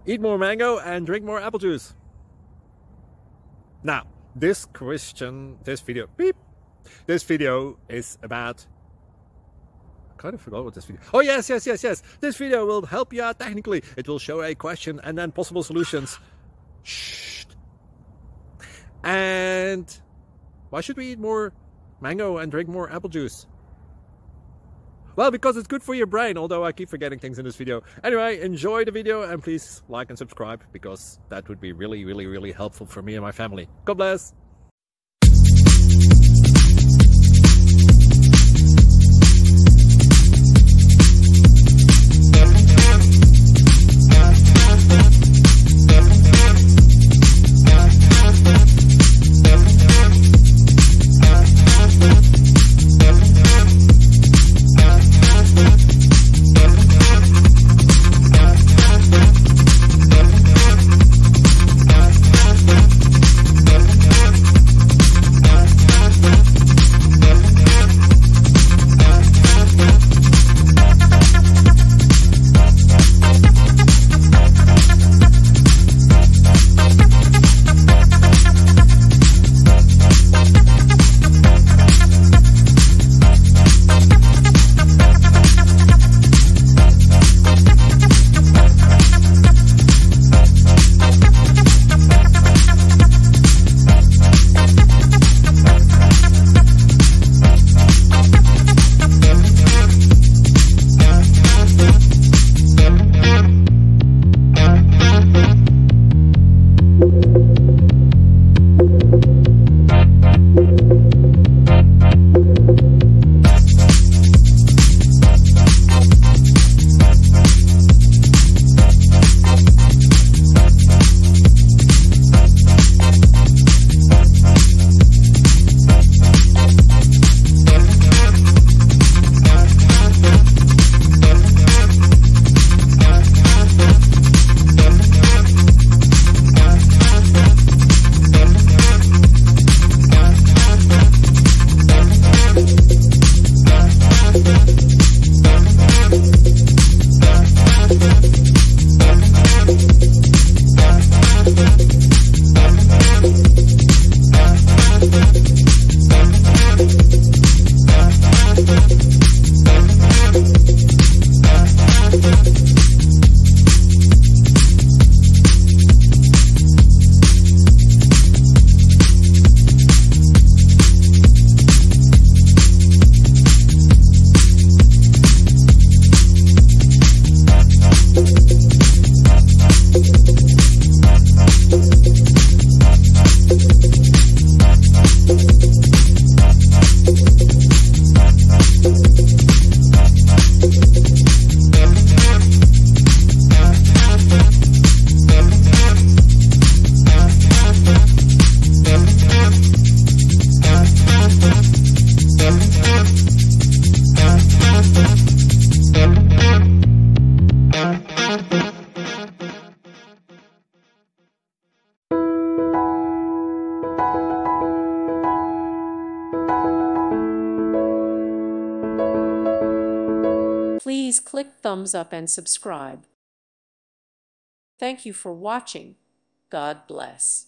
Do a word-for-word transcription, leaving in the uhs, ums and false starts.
Eat more mango and drink more apple juice. Now, this question, this video, beep, this video is about, I kind of forgot what this video, oh yes, yes, yes, yes, this video will help you out technically. It will show a question and then possible solutions. Shh. And why should we eat more mango and drink more apple juice? Well, because it's good for your brain, although I keep forgetting things in this video. Anyway, enjoy the video and please like and subscribe, because that would be really, really, really helpful for me and my family. God bless! Please click thumbs up and subscribe. Thank you for watching. God bless.